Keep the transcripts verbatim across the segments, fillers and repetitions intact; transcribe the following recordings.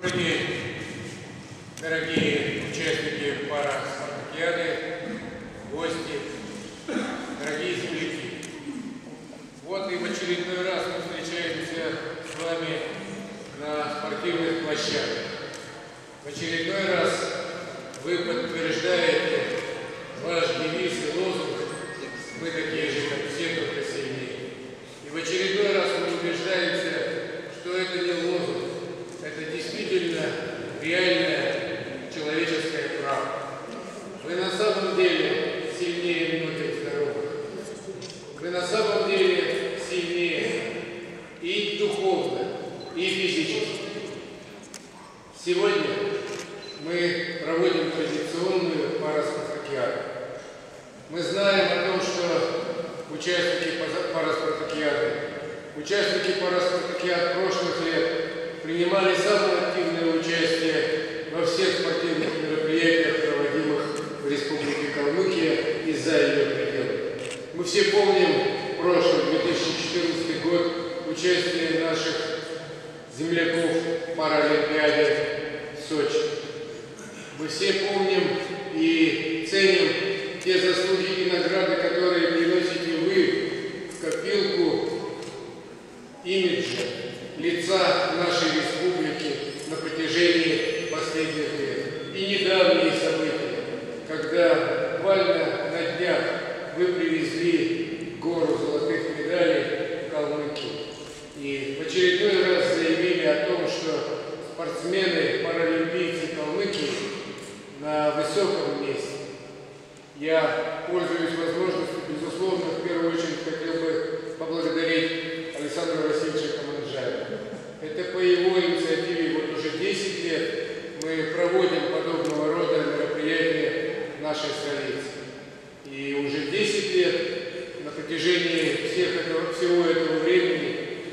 Добрый день, дорогие участники параспартакиады, гости, дорогие земляки. Вот и в очередной раз мы встречаемся с вами на спортивных площадках. В очередной раз вы подтверждаете ваш девиз и лозунг «Мы такие же, как все, только сильнее». И в очередной раз мы убеждаемся, что это не лозунг, это действительно реальная человеческая правда. Вы на самом деле сильнее многих здоровых. Вы на самом деле сильнее и духовно, и физически. Сегодня мы проводим традиционную параспартакиаду. Мы знаем о том, что участники параспартакиады, участники параспартакиад прошлых лет принимали самое активное участие во всех спортивных мероприятиях, проводимых в Республике Калмыкия и за ее пределами. Мы все помним прошлый две тысячи четырнадцатый год, участие наших земляков в Паралимпиаде в Сочи. Мы все помним и ценим те заслуги и награды, которые приносите вы в копилку имиджа, лица нашей республики на протяжении последних лет. И недавние события, когда буквально на днях вы привезли гору золотых медалей в Калмыкию и в очередной раз заявили о том, что спортсмены, паралимпийцы Калмыкии на высоком месте. Я, пользуясь возможностью, безусловно, в первую очередь хотел бы поблагодарить Александра Васильевича Каманджаева. Это по его инициативе вот уже десять лет мы проводим подобного рода мероприятия в нашей столице. И уже десять лет на протяжении всех этого, всего этого времени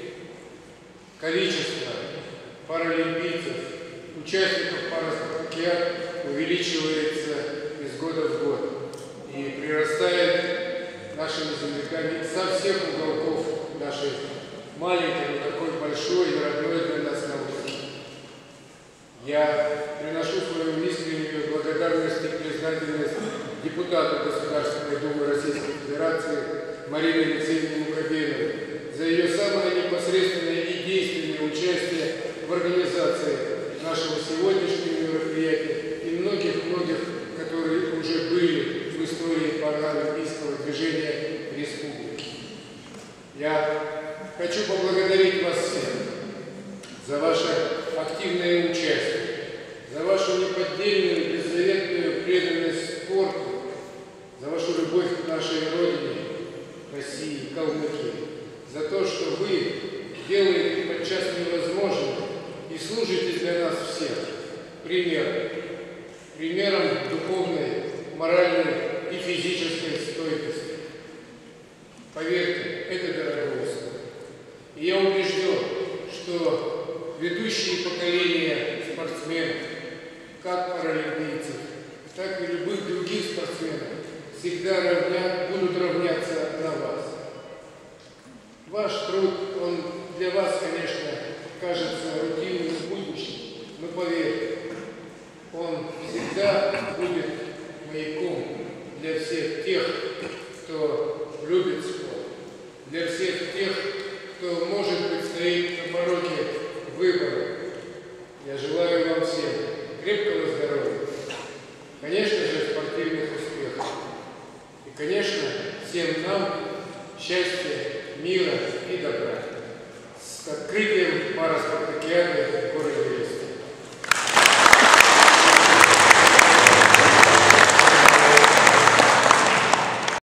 количество паралимпийцев, участников параспартакиад увеличивается из года в год и прирастает нашими земляками со всех уголков нашей маленькой, но такой большой и родной для нас науки. Я приношу свою искреннюю благодарность и признательность депутату Государственной Думы Российской Федерации Марине Алексеевне Мукабеевой за ее самое непосредственное и действенное участие в организации нашего сегодняшнего мероприятия и многих-многих, которые уже были в истории паралимпийского движения республики. Я хочу поблагодарить вас всех за ваше активное участие, за вашу неподдельную, беззаветную преданность спорту, за вашу любовь к нашей Родине, России, Калмыкии, за то, что вы делаете подчас невозможным и служите для нас всех примером, примером духовной, моральной и физической стойкости. Поверьте, это дорого стоит. И я убежден, что ведущие поколения спортсменов, как паралимпийцев, так и любых других спортсменов, всегда равня, будут равняться на вас. Ваш труд, он для вас, конечно, кажется рутинным и будничным, но поверьте, он всегда будет маяком для всех тех, кто любит спорт, для всех тех, кто, может быть, стоит на пороге выбора. Я желаю вам всем крепкого здоровья, конечно же, спортивных успехов и, конечно, всем нам счастья, мира и добра. С открытием параспартакиады